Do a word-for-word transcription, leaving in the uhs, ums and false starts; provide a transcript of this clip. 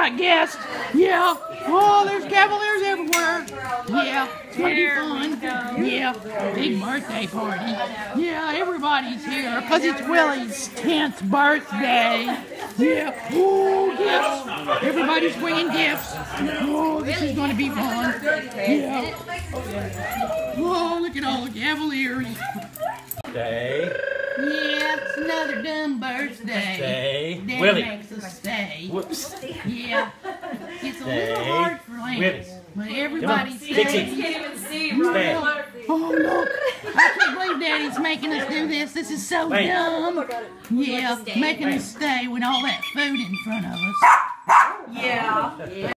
got guests. Yeah. Oh, there's Cavaliers everywhere. Yeah, it's gonna be fun. Yeah, big birthday party. Yeah, everybody's here because it's Willie's tenth birthday. Yeah. Oh, gifts. Everybody's bringing gifts. Oh, this is gonna be fun. Yeah. Oh, look at all the Cavaliers. Stay. Yeah, it's another dumb birthday. Stay. Dad Willie. makes us stay. Whoops. Yeah. It's a Stay. little hard for Lance, Willie. but everybody Fix stays. it. Can't even see. Stay. Oh, look. I can't believe Daddy's making us do this. This is so Wait. dumb. Yeah, making us stay with all that food in front of us. Yeah.